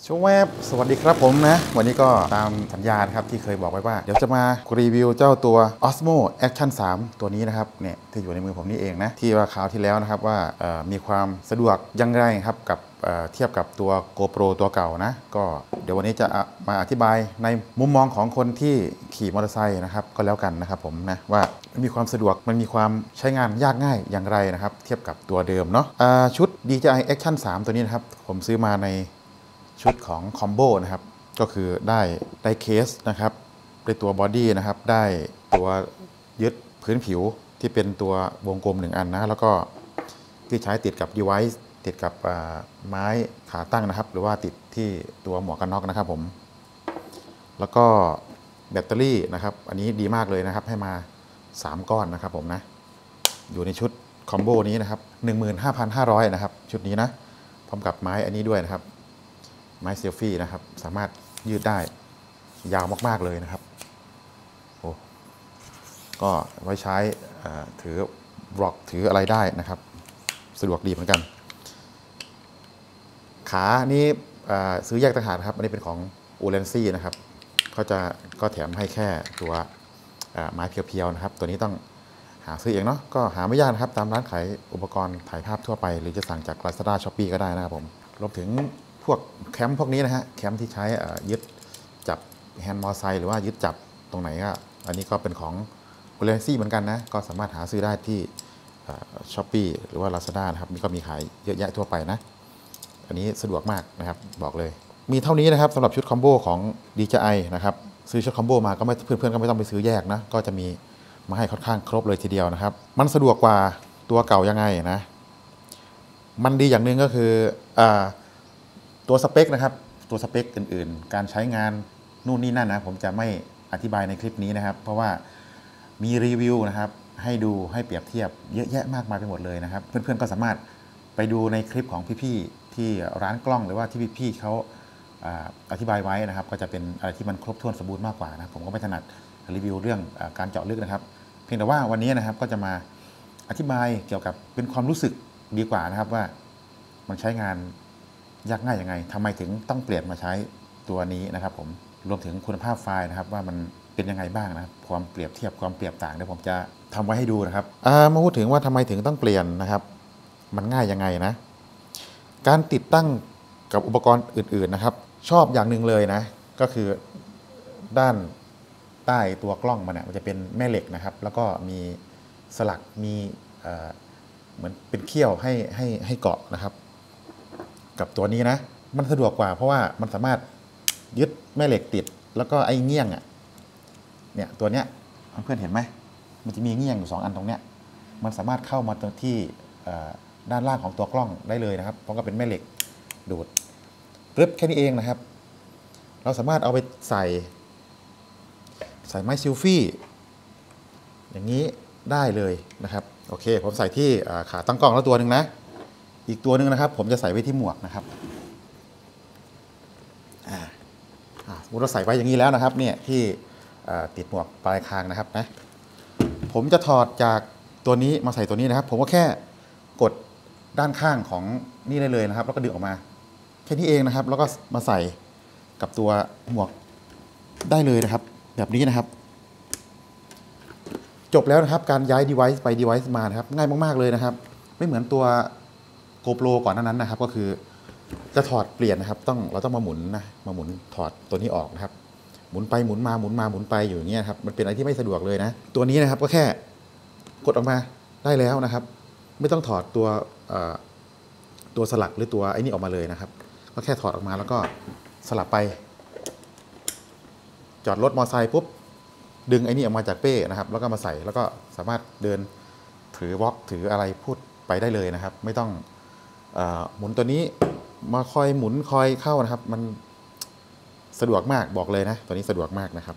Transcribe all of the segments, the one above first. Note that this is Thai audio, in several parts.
ชวแวบสวัสดีครับผมนะวันนี้ก็ตามสัญญาครับที่เคยบอกไว้ว่าเดี๋ยวจะมารีวิวเจ้าตัว Osmo Action 3 ตัวนี้นะครับเนี่ยที่อยู่ในมือผมนี่เองนะที่ว่าคราวที่แล้วนะครับว่ามีความสะดวกยังไงครับกับเทียบกับตัว GoPro ตัวเก่านะก็เดี๋ยววันนี้จะมาอธิบายในมุมมองของคนที่ขี่มอเตอร์ไซค์นะครับก็แล้วกันนะครับผมนะว่ามันมีความสะดวกมันมีความใช้งานยากง่ายอย่างไรนะครับเทียบกับตัวเดิมเนาะชุด DJI Action 3 ตัวนี้นะครับผมซื้อมาในชุดของคอมโบนะครับก็คือได้เคสนะครับได้ตัวบอดี้นะครับได้ตัวยึดพื้นผิวที่เป็นตัววงกลม1 อันนะแล้วก็ที่ใช้ติดกับ device ติดกับไม้ขาตั้งนะครับหรือว่าติดที่ตัวหมวกกันน็อกนะครับผมแล้วก็แบตเตอรี่นะครับอันนี้ดีมากเลยนะครับให้มา3 ก้อนนะครับผมนะอยู่ในชุดคอมโบนี้นะครับ 15,500 นะครับชุดนี้นะพร้อมกับไม้อันนี้ด้วยนะครับไม้เซลฟี่นะครับสามารถยืดได้ยาวมากๆเลยนะครับโอ้ก็ไว้ใช้ถือบล็อกถืออะไรได้นะครับสะดวกดีเหมือนกันขานี้ซื้อแยกต่างหากครับอันนี้เป็นของอูเรนซี่นะครับก็แถมให้แค่ตัวไม้เพียวๆนะครับตัวนี้ต้องหาซื้อเองเนาะก็หาไม่ยากนะครับตามร้านขายอุปกรณ์ถ่ายภาพทั่วไปหรือจะสั่งจาก Lazada Shopee ก็ได้นะครับผมรวมถึงพวกแคมป์พวกนี้นะฮะแคมป์ที่ใช้ยึดจับแฮนด์มอเตอร์ไซค์หรือว่ายึดจับตรงไหนก็อันนี้ก็เป็นของอูเรนซี่เหมือนกันนะก็สามารถหาซื้อได้ที่Shopee หรือว่า Lazada นะครับนี่ก็มีขายเยอะแยะทั่วไปนะอันนี้สะดวกมากนะครับบอกเลยมีเท่านี้นะครับสำหรับชุดคอมโบของ DJI นะครับซื้อชุดคอมโบมาก็ไม่เพื่อนๆก็ไม่ต้องไปซื้อแยกนะก็จะมีมาให้ค่อนข้างครบเลยทีเดียวนะครับมันสะดวกกว่าตัวเก่ายังไงนะมันดีอย่างหนึ่งก็คือตัวสเปคนะครับตัวสเปคอื่นๆการใช้งานนู่นนี่นั่นนะผมจะไม่อธิบายในคลิปนี้นะครับเพราะว่ามีรีวิวนะครับให้ดูให้เปรียบเทียบเยอะแยะมากมายไปหมดเลยนะครับเพื่อนๆก็สามารถไปดูในคลิปของพี่ๆที่ร้านกล้องหรือว่าที่พี่ๆเขาอธิบายไว้นะครับก็จะเป็นอะไรที่มันครบถ้วนสมบูรณ์มากกว่านะผมก็ไม่ถนัดรีวิวเรื่องการเจาะลึกนะครับเพียงแต่ว่าวันนี้นะครับก็จะมาอธิบายเกี่ยวกับเป็นความรู้สึกดีกว่านะครับว่ามันใช้งานยากง่ายยังไงทำไมถึงต้องเปลี่ยนมาใช้ตัวนี้นะครับผมรวมถึงคุณภาพไฟล์นะครับว่ามันเป็นยังไงบ้างนะครับความเปรียบเทียบความเปรียบต่างเดี๋ยวผมจะทำไว้ให้ดูนะครับมาพูดถึงว่าทำไมถึงต้องเปลี่ยนนะครับมันง่ายยังไงนะการติดตั้งกับอุปกรณ์อื่นๆนะครับชอบอย่างหนึ่งเลยนะก็คือด้านใต้ตัวกล้องมันจะเป็นแม่เหล็กนะครับแล้วก็มีสลักมีเหมือนเป็นเขี้ยวให้เกาะนะครับกับตัวนี้นะมันสะดวกกว่าเพราะว่ามันสามารถยึดแม่เหล็กติดแล้วก็ไอ้เงี้ยงเนี่ยตัวเนี้ยเพื่อนเห็นไหมมันจะมีเงี้ยงอยู่2 อันตรงเนี้ยมันสามารถเข้ามาตรงที่ด้านล่างของตัวกล้องได้เลยนะครับเพราะก็เป็นแม่เหล็กดูดรึบแค่นี้เองนะครับเราสามารถเอาไปใส่ไม้ซิลฟี่อย่างนี้ได้เลยนะครับโอเคผมใส่ที่ขาตั้งกล้องแล้วตัวหนึ่งนะอีกตัวหนึ่งนะครับผมจะใส่ไว้ที่หมวกนะครับสมมติเราใส่ไว้อย่างนี้แล้วนะครับเนี่ยที่ติดหมวกปลายคางนะครับนะผมจะถอดจากตัวนี้มาใส่ตัวนี้นะครับผมก็แค่กดด้านข้างของนี่ได้เลยนะครับแล้วก็ดึงออกมาแค่นี้เองนะครับแล้วก็มาใส่กับตัวหมวกได้เลยนะครับแบบนี้นะครับจบแล้วนะครับการย้าย device ไป device มานะครับง่ายมากๆเลยนะครับไม่เหมือนตัว GoPro ก่อนหน้านั้นนะครับก็คือจะถอดเปลี่ยนนะครับเราต้องมาหมุนนะมาหมุนถอดตัวนี้ออกนะครับหมุนไปหมุนมาหมุนมาหมุนไปอยู่อย่างเงี้ยครับมันเป็นอะไรที่ไม่สะดวกเลยนะตัวนี้นะครับก็แค่กดออกมาได้แล้วนะครับไม่ต้องถอดตัวสลักหรือตัวไอ้นี่ออกมาเลยนะครับก็แค่ถอดออกมาแล้วก็สลับไปจอดรถมอเตอร์ไซค์ปุ๊บดึงไอ้นี่ออกมาจากเป้นะครับแล้วก็มาใส่แล้วก็สามารถเดินถือวอล์กถืออะไรพูดไปได้เลยนะครับไม่ต้องหมุนตัวนี้มาคอยหมุนคอยเข้านะครับมันสะดวกมากบอกเลยนะตัวนี้สะดวกมากนะครับ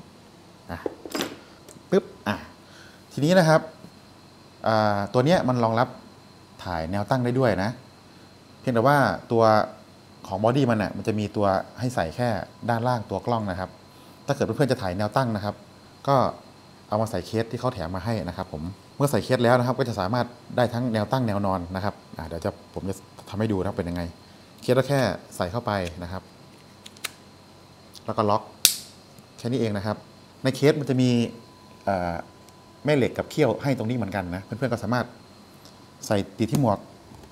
ปึ๊บทีนี้นะครับตัวนี้มันรองรับถ่ายแนวตั้งได้ด้วยนะเพียงแต่ว่าตัวของบอดี้มันจะมีตัวให้ใส่แค่ด้านล่างตัวกล้องนะครับถ้าเกิดเพื่อนๆจะถ่ายแนวตั้งนะครับก็เอามาใส่เคสที่เขาแถมมาให้นะครับผมเมื่อใส่เคสแล้วนะครับก็จะสามารถได้ทั้งแนวตั้งแนวนอนนะครับเดี๋ยวผมจะทำให้ดูนะเป็นยังไงเคสก็แค่ใส่เข้าไปนะครับแล้วก็ล็อกแค่นี้เองนะครับในเคสมันจะมีแม่เหล็กกับเขี้ยวให้ตรงนี้เหมือนกันนะเพื่อนๆก็สามารถใส่ติดที่หมวก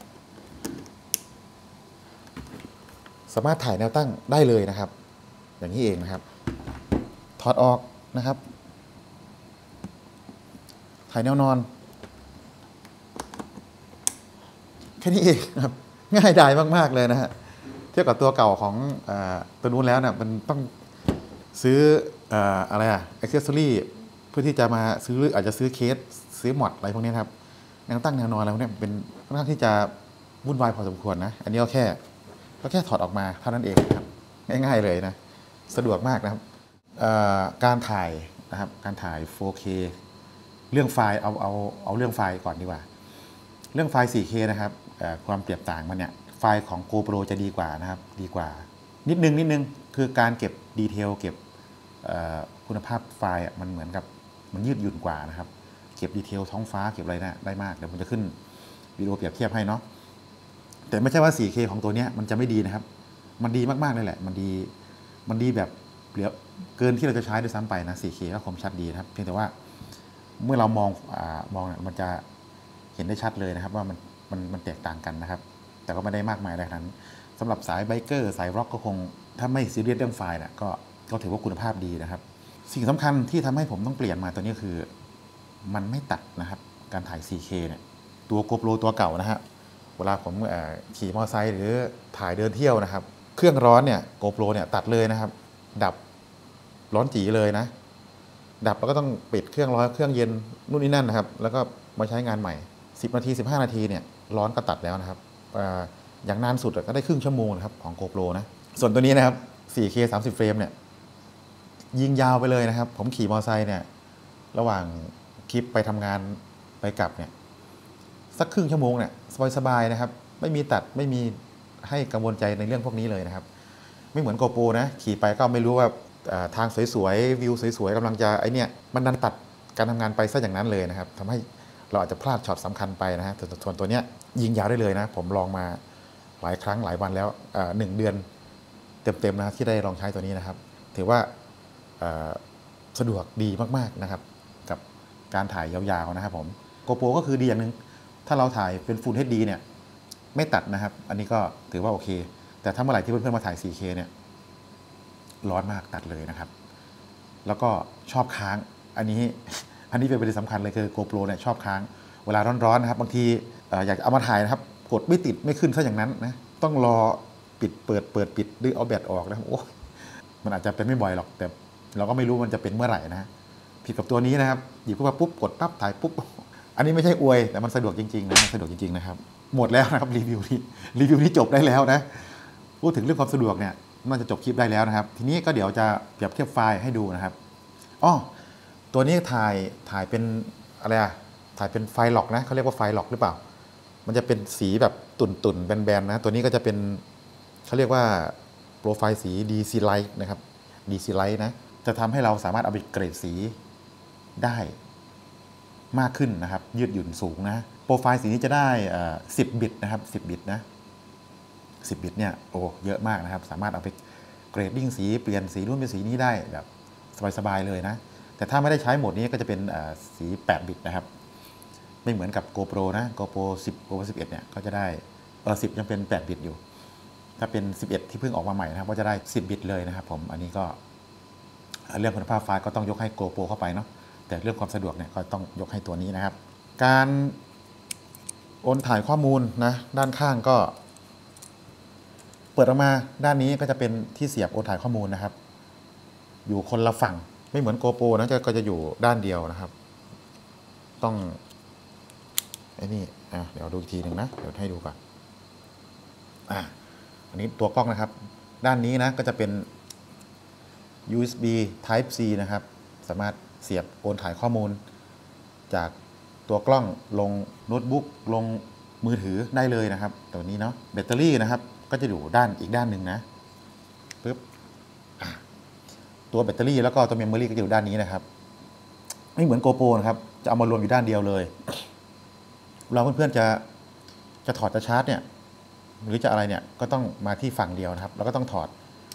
สามารถถ่ายแนวตั้งได้เลยนะครับอย่างนี้เองนะครับถอดออกนะครับถ่ายแนวนอนแค่นี้เองครับง่ายดายมากๆเลยนะฮะเทียบกับตัวเก่าของตัวนู้นแล้วเนี่ยมันต้องซื้ออะไรอ็อกเซสซอรี่เพื่อที่จะมาซื้ออาจจะซื้อเคสซื้อมอดอะไรพวกนี้ครับแนวตั้งแนวนอนอะไรพวกนี้เป็นค่อนข้างที่จะวุ่นวายพอสมควรนะอันนี้ก็แค่ถอดออกมาเท่านั้นเองครับง่ายๆเลยนะสะดวกมากนะครับการถ่ายนะครับการถ่าย 4K เรื่องไฟล์เอาเรื่องไฟล์ก่อนดีกว่าเรื่องไฟล์ 4K นะครับความเปรียบต่างมันเนี่ยไฟล์ของ GoPro จะดีกว่านะครับดีกว่านิดนึงคือการเก็บดีเทลเก็บคุณภาพไฟล์มันเหมือนกับมันยืดหยุ่นกว่านะครับเก็บดีเทลท้องฟ้าเก็บอะไรนะได้มากเดี๋ยวผมจะขึ้นวิดีโอเปรียบเทียบให้เนาะแต่ไม่ใช่ว่า 4K ของตัวนี้มันจะไม่ดีนะครับมันดีมากๆเลยแหละมันดีแบบเหลือเกินที่เราจะใช้ด้วยซ้ำไปนะ 4K ก็คมชัดดีนะครับเพียงแต่ว่าเมื่อเรามองมันจะเห็นได้ชัดเลยนะครับว่ามันแตกต่างกันนะครับแต่ก็ไม่ได้มากมายอะไรนั้นสำหรับสายไบเกอร์สายร็อกก็คงถ้าไม่ซีเรียสเรื่องไฟล์นะก็ถือว่าคุณภาพดีนะครับสิ่งสำคัญที่ทำให้ผมต้องเปลี่ยนมาตัวนี้คือมันไม่ตัดนะครับการถ่าย 4K เนี่ยตัว GoPro ตัวเก่านะฮะเวลาผมขี่มอเตอร์ไซค์หรือถ่ายเดินเที่ยวนะครับเครื่องร้อนเนี่ย GoPro เนี่ยตัดเลยนะครับดับร้อนจีเลยนะดับแล้วก็ต้องปิดเครื่องร้อนเครื่องเย็นนู่นนี่นั่นนะครับแล้วก็มาใช้งานใหม่10 นาที 15 นาทีเนี่ยร้อนก็ตัดแล้วนะครับอย่างนานสุดก็ได้ครึ่งชั่วโมงนะครับของ GoPro นะส่วนตัวนี้นะครับ 4K 30 เฟรมเนี่ยยิงยาวไปเลยนะครับผมขี่มอเตอร์ไซค์เนี่ยระหว่างคลิปไปทำงานไปกลับเนี่ยสักครึ่งชั่วโมงเนี่ยสบายๆนะครับไม่มีตัดไม่มีให้กังวลใจในเรื่องพวกนี้เลยนะครับไม่เหมือน GoPro นะขี่ไปก็ไม่รู้ว่าทางสวยๆวิวสวยๆกำลังจะเนี่ยมันดันตัดการทำงานไปซะอย่างนั้นเลยนะครับทำให้เราอาจจะพลาดช็อตสำคัญไปนะฮะส่วนตัวเนี้ยยิงยาวได้เลยนะผมลองมาหลายครั้งหลายวันแล้ว1 เดือนเต็มๆนะที่ได้ลองใช้ตัวนี้นะครับถือว่าสะดวกดีมากๆนะครับกับการถ่ายยาวๆนะครับผม GoPro ก็คือดีอย่างหนึ่งถ้าเราถ่ายเป็น Full HD เนี่ยไม่ตัดนะครับอันนี้ก็ถือว่าโอเคแต่ถ้าเมื่อไหร่ที่เพื่อนๆมาถ่าย 4K เนี่ยร้อนมากตัดเลยนะครับแล้วก็ชอบค้างอันนี้เป็นประเด็นสำคัญเลยคือ GoPro เนี่ยชอบค้างเวลาร้อนๆนะครับบางทีอยากเอามาถ่ายนะครับกดไม่ติดไม่ขึ้นซะอย่างนั้นนะต้องรอปิดเปิดปิดหรือเอาแบตออกนะโอ้มันอาจจะเป็นไม่บ่อยหรอกแต่เราก็ไม่รู้มันจะเป็นเมื่อไหร่นะผิดกับตัวนี้นะครับหยิบขึ้นมาปุ๊บกดปั๊บถ่ายปุ๊บอันนี้ไม่ใช่อวยแต่มันสะดวกจริงๆนะมันสะดวกจริงๆนะครับหมดแล้วนะครับรีวิวนี้จบได้แล้วนะพูดถึงเรื่องความสะดวกเนี่ยน่าจะจบคลิปได้แล้วนะครับทีนี้ก็เดี๋ยวจะเปรียบเทียบไฟล์ให้ดูนะครับตัวนี้ถ่ายเป็นอะไรถ่ายเป็นไฟล์ล็อกนะเขาเรียกว่าไฟล์ล็อกหรือเปล่ามันจะเป็นสีแบบตุ่นแบนๆนะตัวนี้ก็จะเป็นเขาเรียกว่าโปรไฟล์สี DC Light นะครับ DC Light นะจะทำให้เราสามารถเอาไปเกรดสีได้มากขึ้นนะครับยืดหยุ่นสูงนะโปรไฟล์สีนี้จะได้10 บิตนะครับ10 บิตนะ10 บิตเนี่ยโอ้เยอะมากนะครับสามารถเอาไปเกรดดิ้งสีเปลี่ยนสีนู้นเป็นสีนี้ได้แบบสบายๆเลยนะแต่ถ้าไม่ได้ใช้โหมดนี้ก็จะเป็นสี8 บิตนะครับไม่เหมือนกับ GoPro นะ GoPro 10 GoPro 11เนี่ยก็จะได้10ยังเป็น8 บิตอยู่ถ้าเป็น11ที่เพิ่งออกมาใหม่นะครับก็จะได้10 บิตเลยนะครับผมอันนี้ก็เรื่องคุณภาพไฟล์ก็ต้องยกให้ GoPro เข้าไปเนาะแต่เรื่องความสะดวกเนี่ยก็ต้องยกให้ตัวนี้นะครับการโอนถ่ายข้อมูลนะด้านข้างก็เปิดออกมาด้านนี้ก็จะเป็นที่เสียบโอนถ่ายข้อมูลนะครับอยู่คนละฝั่งไม่เหมือน GoPro นะก็จะอยู่ด้านเดียวนะครับต้องไอ้นี่เดี๋ยวดูอีกทีหนึ่งนะเดี๋ยวให้ดูก่อนอันนี้ตัวกล้องนะครับด้านนี้นะก็จะเป็น USB Type C นะครับสามารถเสียบโอนถ่ายข้อมูลจากตัวกล้องลงโน้ตบุ๊กลงมือถือได้เลยนะครับตัวนี้เนาะแบตเตอรี่นะครับก็จะอยู่อีกด้านหนึ่งนะปึ๊บตัวแบตเตอรี่แล้วก็ตัวเมมโมรี่ก็จะอยู่ด้านนี้นะครับไม่เหมือน GoPro นะครับจะเอามารวมอยู่ด้านเดียวเลยเราเพื่อนๆจะถอดจะชาร์จเนี่ยหรือจะอะไรเนี่ยก็ต้องมาที่ฝั่งเดียวนะครับแล้วก็ต้องถอด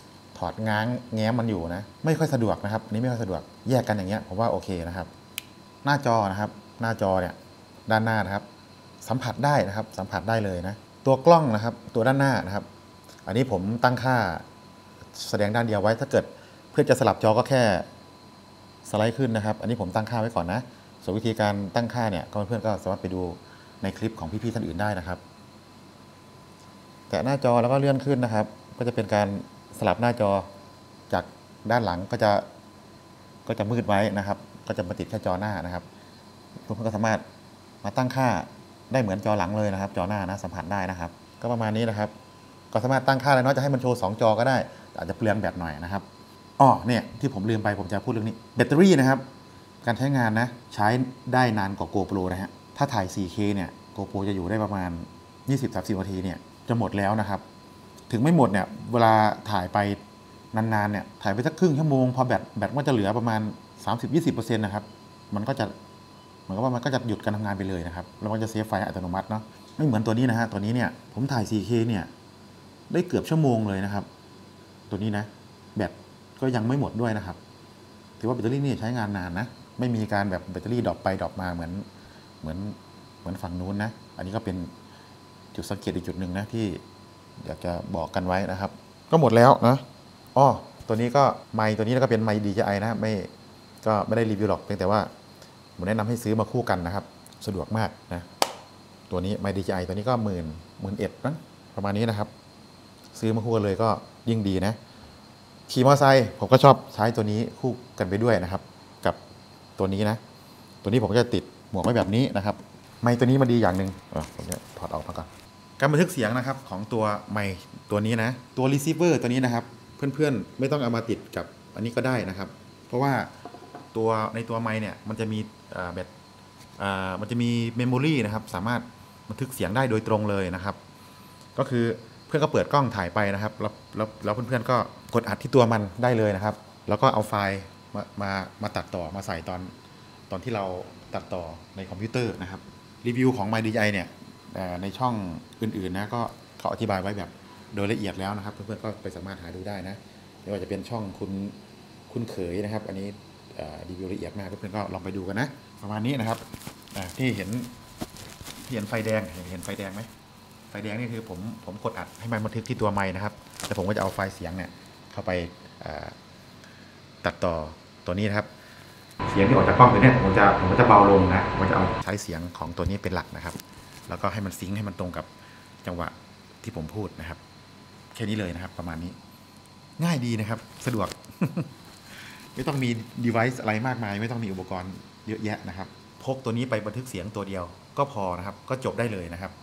อดง้างแง้มมันอยู่นะไม่ค่อยสะดวกนะครับอันนี้ไม่ค่อยสะดวกแยกกันอย่างเงี้ยผมว่าโอเคนะครับหน้าจอนะครับหน้าจอเนี่ยด้านหน้านะครับสัมผัสได้นะครับสัมผัสได้เลยนะตัวกล้องนะครับตัวด้านหน้านะครับอันนี้ผมตั้งค่าแสดงด้านเดียวไว้ถ้าเกิดเพื่อจะสลับจอก็แค่สไลด์ขึ้นนะครับอันนี้ผมตั้งค่าไว้ก่อนนะส่วนวิธีการตั้งค่าเนี่ยเพื่อนๆก็สามารถไปดูในคลิปของพี่ๆท่านอื่นได้นะครับแตะหน้าจอแล้วก็เลื่อนขึ้นนะครับก็จะเป็นการสลับหน้าจอจากด้านหลังก็จะมืดไว้นะครับก็จะมาติดแค่จอหน้านะครับเพื่อนๆก็สามารถมาตั้งค่าได้เหมือนจอหลังเลยนะครับจอหน้านะสัมผัสได้นะครับก็ประมาณนี้นะครับก็สามารถตั้งค่าเลยเนาะจะให้มันโชว์2จอก็ได้อาจจะเปลืองแบตหน่อยนะครับอ๋อเนี่ยที่ผมลืมไปผมจะพูดเรื่องนี้แบตเตอรี่นะครับการใช้งานนะใช้ได้นานกว่า GoPro นะฮะถ้าถ่าย 4K เนี่ย GoPro จะอยู่ได้ประมาณ 20-30 นาทีเนี่ยจะหมดแล้วนะครับถึงไม่หมดเนี่ยเวลาถ่ายไปนานๆเนี่ยถ่ายไปสักครึ่งชั่วโมงพอแบตก็จะเหลือประมาณ 30-20% นะครับมันก็จะเหมือนกับว่ามันก็จะหยุดการทำงานไปเลยนะครับแล้วมันจะเซฟไฟอัตโนมัติเนาะไม่เหมือนตัวนี้นะฮะตัวนี้เนี่ยผมถ่าย 4K เนี่ยได้เกือบชั่วโมงเลยนะครับตัวนี้นะแบตก็ยังไม่หมดด้วยนะครับถือว่าแบตเตอรี่นี่ใช้งานนานนะไม่มีการแบบแบตเตอรี่ดรอปไปดรอปมาเหมือนฝั่งนู้นนะอันนี้ก็เป็นจุดสังเกตอีกจุดหนึ่งนะที่อยากจะบอกกันไว้นะครับก็หมดแล้วนะอ๋อตัวนี้ก็ไมค์ตัวนี้ก็เป็นไมค์ DJI นะก็ไม่ได้รีวิวหรอกเพียงแต่ว่าผมแนะนำให้ซื้อมาคู่กันนะครับสะดวกมากนะตัวนี้ไมค์ DJI ตัวนี้ก็11,000นะประมาณนี้นะครับซื้อมาคู่กันเลยก็ยิ่งดีนะขี่มอเตอร์ไซค์ผมก็ชอบใช้ตัวนี้คู่กันไปด้วยนะครับกับตัวนี้นะตัวนี้ผมก็จะติดหมวกไว้แบบนี้นะครับไมค์ตัวนี้มันดีอย่างหนึ่งผมจะถอดออกมาก่อนการบันทึกเสียงนะครับของตัวไมค์ตัวนี้นะตัวรีเซิเวอร์ตัวนี้นะครับเพื่อนๆไม่ต้องเอามาติดกับอันนี้ก็ได้นะครับเพราะว่าในตัวไมค์เนี่ยมันจะมีมันจะมีเมมโมรีนะครับสามารถบันทึกเสียงได้โดยตรงเลยนะครับก็คือเพื่อนก็เปิดกล้องถ่ายไปนะครับแล้วเพื่อนๆก็กดอัดที่ตัวมันได้เลยนะครับแล้วก็เอาไฟล์มาตัดต่อมาใส่ตอนที่เราตัดต่อในคอมพิวเตอร์นะครับรีวิวของ MyDJI เนี่ยในช่องอื่นๆนะก็เขาอธิบายไว้แบบโดยละเอียดแล้วนะครับเพื่อนๆก็ไปสามารถหาดูได้นะไม่ว่าจะเป็นช่องคุณเขยนะครับอันนี้รีวิวละเอียดมากเพื่อนๆก็ลองไปดูกันนะประมาณนี้นะครับที่เห็นไฟแดงเห็นไฟแดงไหมไฟแดงนี่คือผมกดอัดให้มันบันทึกที่ตัวไมค์นะครับแต่ผมก็จะเอาไฟล์เสียงเนี่ยเข้าไปตัดต่อตัวนี้นะครับเสียงที่ออกจากกล้องตัวนี้ผมจะเบาลงนะผมจะเอาใช้เสียงของตัวนี้เป็นหลักนะครับแล้วก็ให้มันซิงค์ให้มันตรงกับจังหวะที่ผมพูดนะครับแค่นี้เลยนะครับประมาณนี้ง่ายดีนะครับสะดวก ไม่ต้องมี device อะไรมากมายไม่ต้องมีอุปกรณ์เยอะแยะนะครับพกตัวนี้ไปบันทึกเสียงตัวเดียวก็พอนะครับก็จบได้เลยนะครับ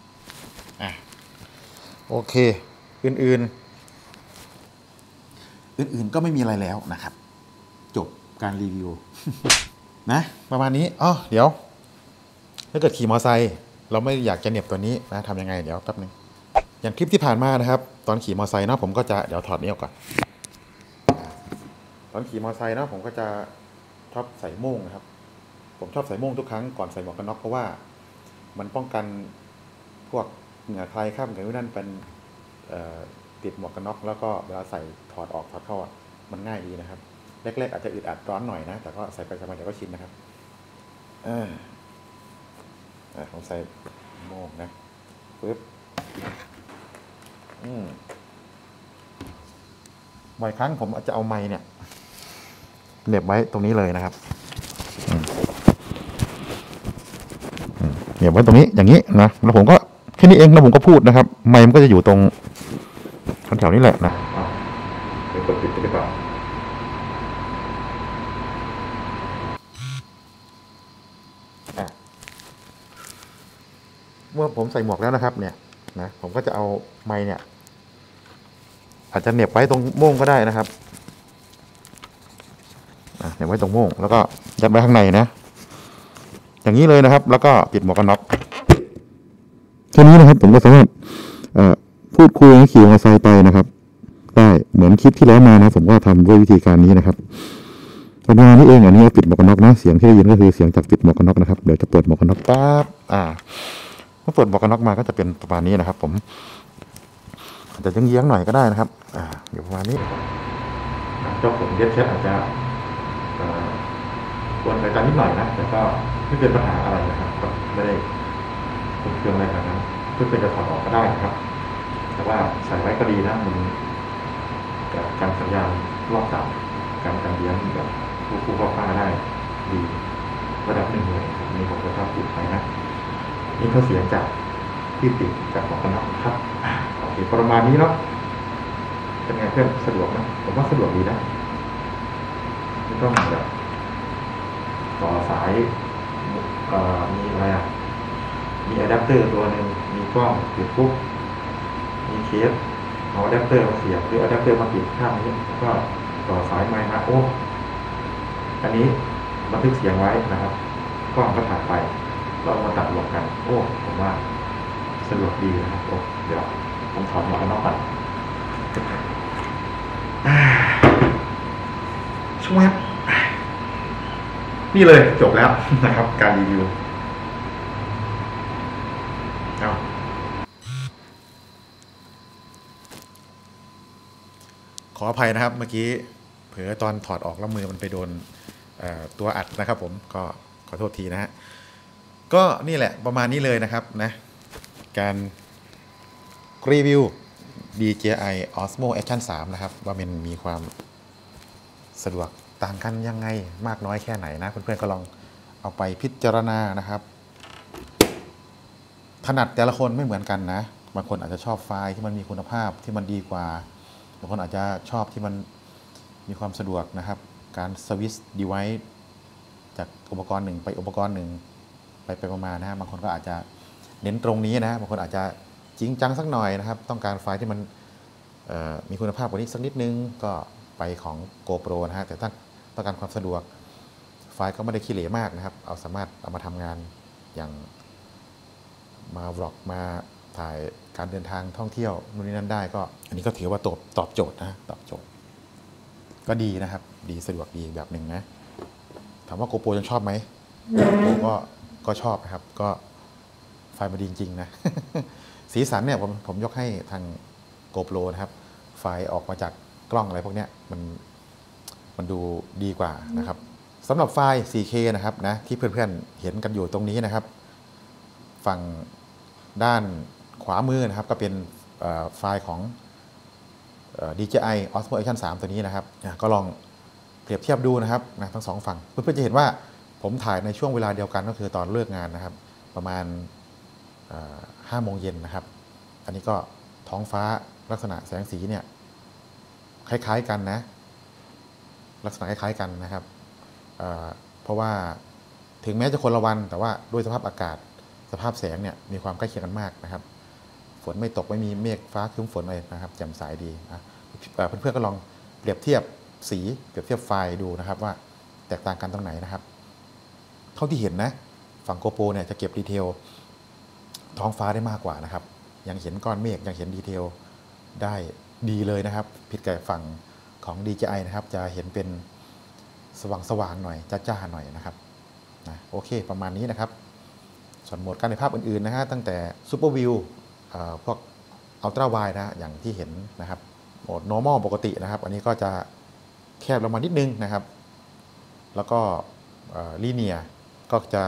โอเคอื่นก็ไม่มีอะไรแล้วนะครับจบการรีวิว นะประมาณนี้เดี๋ยวถ้าเกิดขี่มอเตอร์ไซค์เราไม่อยากจะเหน็บตัวนี้นะทำยังไงเดี๋ยวแป๊บนึงอย่างคลิปที่ผ่านมานะครับตอนขี่มอเตอร์ไซค์นะผมก็จะเดี๋ยวถอดนี้ออกก่อนตอนขี่มอเตอร์ไซค์นะผมก็จะชอบใส่โม่งนะครับผมชอบใส่โม่งทุกครั้งก่อนใส่หมวกกันน็อกเพราะว่ามันป้องกันพวกเหงื่อใครข้ามกันนั่นเป็นติดหมวกกันน็อกแล้วก็เวลาใส่ถอดออกถอดเข้ามันง่ายดีนะครับแรกๆอาจจะอึดอัดร้อนหน่อยนะแต่ก็ใส่ไปใส่มาเดี๋ยวก็ชินนะครับผมใส่โม่งนะปึ๊บบ่อยครั้งผมจะเอาไม้เนี่ยเหน็บไว้ตรงนี้เลยนะครับเหน็บไว้ตรงนี้อย่างนี้นะแล้วผมก็แค่นี้เองแล้วผมก็พูดนะครับไมค์มันก็จะอยู่ตรงแถวนี้แหละนะไปกดปิดไปก่อนเมื่อผมใส่หมวกแล้วนะครับเนี่ยนะผมก็จะเอาไมค์เนี่ยอาจจะเหน็บไว้ตรงโม่งก็ได้นะครับเหน็บไว้ตรงโม่งแล้วก็ยัดไว้ข้างในนะอย่างนี้เลยนะครับแล้วก็ปิดหมวกกันน็อกแค่นี้นะครับผมก็สามารถพูดคุยขี่มอเตอร์ไซค์ไปนะครับได้เหมือนคลิปที่แล้วมานะผมก็ทำด้วยวิธีการนี้นะครับประมาณนี้เองอันนี้ปิดหมวกกันน็อกนะเสียงที่ได้ยินก็คือเสียงจากปิดหมวกกันน็อกนะครับเดี๋ยวจะเปิดหมวกกันน็อกปั๊บเมื่อเปิดหมวกกันน็อกมาก็จะเป็นประมาณนี้นะครับผมอาจจะเยื้องๆหน่อยก็ได้นะครับเดี๋ยวประมาณนี้เจ้าผมเรียกเช็ดอาจจะควรไปตามนิดหน่อยนะแต่ก็ไม่เป็นปัญหาอะไรนะครับก็ไม่ได้เป็นเครื่องอะไรแบบนั้นเพื่อเป็นจะถอดออกก็ได้นะครับแต่ว่าใส่ไว้ก็ดีนะมันการสัญญาณรอบต่ำการเลี้ยงแบบคู่ฟ้าได้ดีระดับหนึ่งเลยครับนี่ผมจะชอบติดไปนะนี่เขาเสียจากที่ติดจากของกันนะครับโอเคประมาณนี้เนาะเป็นไงเพื่อนสะดวกนะผมว่าสะดวกดีนะไม่ต้องแบบต่อสายมีอะไรมีอะแดปเตอร์ตัวหนึ่งมีกล้องติดปุ๊บมีเคสเอาอะแดปเตอร์มาเสียบหรืออะแดปเตอร์มาติดข้างนี้แล้วก็ต่อสายไมค์มาโอ้อันนี้บันทึกเสียงไว้นะครับกล้องก็ถ่ายไปเรามาตัดรวมกันโอ้ผมว่าสะดวกดีนะครับโอ้เดี๋ยวผมถอดหมวกกันน็อกก่อนช่วยนี่เลยจบแล้วนะครับการรีวิวขออภัยนะครับเมื่อกี้เผลอตอนถอดออกแล้วมือมันไปโดนตัวอัดนะครับผมก็ขอโทษทีนะฮะก็นี่แหละประมาณนี้เลยนะครับนะการรีวิว DJI Osmo Action 3 นะครับว่ามันมีความสะดวกต่างกันยังไงมากน้อยแค่ไหนนะเพื่อนๆก็ลองเอาไปพิจารณานะครับถนัดแต่ละคนไม่เหมือนกันนะบางคนอาจจะชอบไฟล์ที่มันมีคุณภาพที่มันดีกว่าบางคนอาจจะชอบที่มันมีความสะดวกนะครับการสวิตช์ดีไวซ์จากอุปกรณ์หนึ่งไปอุปกรณ์หนึ่งไปมานะบางคนก็อาจจะเน้นตรงนี้นะบางคนอาจจะจริงจังสักหน่อยนะครับต้องการไฟล์ที่มันมีคุณภาพกว่านี้สักนิดนึงก็ไปของ GoPro นะฮะแต่ถ้าต้องการความสะดวกไฟล์ก็ไม่ได้ขี้เหร่มากนะครับเอาสามารถเอามาทำงานอย่างมาบล็อกมาถ่ายการเดินทางท่องเที่ยวนู่นนี่นั่นได้ก็อันนี้ก็ถือว่าตอบโจทย์นะตอบโจทย์ก็ดีนะครับดีสะดวกดีแบบหนึ่งนะถามว่า GoPro ยังชอบไหม GoPro ก็ชอบนะครับก็ไฟล์มาดีจริงๆนะ สีสันเนี่ยผมยกให้ทาง GoPro นะครับไฟล์ออกมาจากกล้องอะไรพวกนี้มันดูดีกว่านะครับสำหรับไฟล์ 4K นะครับนะที่เพื่อนๆเห็นกันอยู่ตรงนี้นะครับฝั่งด้านขวามือนะครับก็เป็นไฟล์ของDJI Osmo Action 3 ตัวนี้นะครับก็ลองเปรียบเทียบดูนะครับนะทั้งสองฝั่งเพื่อนๆจะเห็นว่าผมถ่ายในช่วงเวลาเดียวกันก็คือตอนเลิกงานนะครับประมาณ5 โมงเย็นนะครับอันนี้ก็ท้องฟ้าลักษณะแสงสีเนี่ยคล้ายๆกันนะลักษณะคล้ายๆกันนะครับเพราะว่าถึงแม้จะคนละวันแต่ว่าด้วยสภาพอากาศสภาพแสงเนี่ยมีความใกล้เคียงกันมากนะครับฝนไม่ตกไม่มีเมฆฟ้าครึ้มฝนอะไรนะครับแจ่มใสดีนะเพื่อนๆก็ลองเปรียบเทียบสีเปรียบเทียบไฟล์ดูนะครับว่าแตกต่างกันตรงไหนนะครับเท่าที่เห็นนะฝั่ง GoPro เนี่ยจะเก็บดีเทลท้องฟ้าได้มากกว่านะครับยังเห็นก้อนเมฆยังเห็นดีเทลได้ดีเลยนะครับผิดกับฝั่งของ DJI นะครับจะเห็นเป็นสว่างๆหน่อยจ้าๆหน่อยนะครับนะโอเคประมาณนี้นะครับส่วนโหมดการถ่ายภาพอื่นๆนะฮะตั้งแต่ Super View พวก Ultra Wide นะอย่างที่เห็นนะครับโหมด Normal ปกตินะครับอันนี้ก็จะแคบลงมานิดนึงนะครับแล้วก็Linear ก็จะ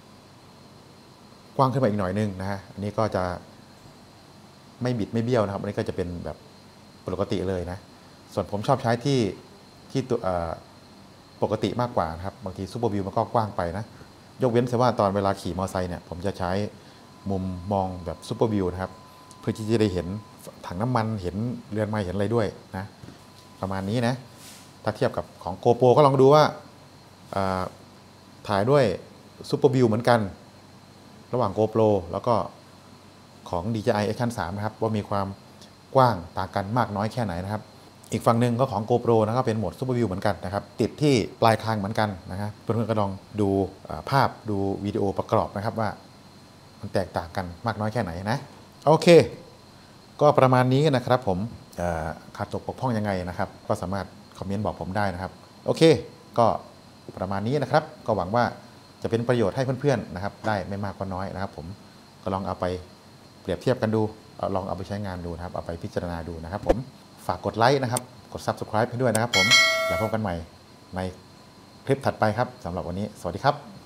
กว้างขึ้นมาอีกหน่อยนึงนะฮะอันนี้ก็จะไม่บิดไม่เบี้ยวนะครับอันนี้ก็จะเป็นแบบปกติเลยนะส่วนผมชอบใช้ที่ตัวปกติมากกว่านะครับบางที Super View มันก็กว้างไปนะยกเว้นแต่ว่าตอนเวลาขี่มอเตอร์ไซค์เนี่ยผมจะใช้มุมมองแบบ Super View นะครับเพื่อที่จะได้เห็นถังน้ำมันเห็นเรือนไม้เห็นอะไรด้วยนะประมาณนี้นะถ้าเทียบกับของ GoPro ก็ลองดูว่าถ่ายด้วย Super View เหมือนกันระหว่าง GoPro แล้วก็ของ DJI Action 3 นะครับว่ามีความกว้างต่างกันมากน้อยแค่ไหนนะครับอีกฝั่งหนึ่งก็ของ GoPro นะครับเป็นโหมด Super View เหมือนกันนะครับติดที่ปลายคางเหมือนกันนะครับเพื่อนๆก็ลองดูภาพดูวิดีโอประกอบนะครับว่ามันแตกต่างกันมากน้อยแค่ไหนนะโอเคก็ประมาณนี้นะครับผมขาดตกบกพร่องยังไงนะครับก็สามารถคอมเมนต์บอกผมได้นะครับโอเคก็ประมาณนี้นะครับก็หวังว่าจะเป็นประโยชน์ให้เพื่อนๆนะครับได้ไม่มากก็น้อยนะครับผมก็ลองเอาไปเปรียบเทียบกันดูลองเอาไปใช้งานดูนะครับเอาไปพิจารณาดูนะครับผมฝากกดไลค์นะครับกด Subscribe ให้ด้วยนะครับผมแล้วพบกันใหม่ในคลิปถัดไปครับสำหรับวันนี้สวัสดีครับ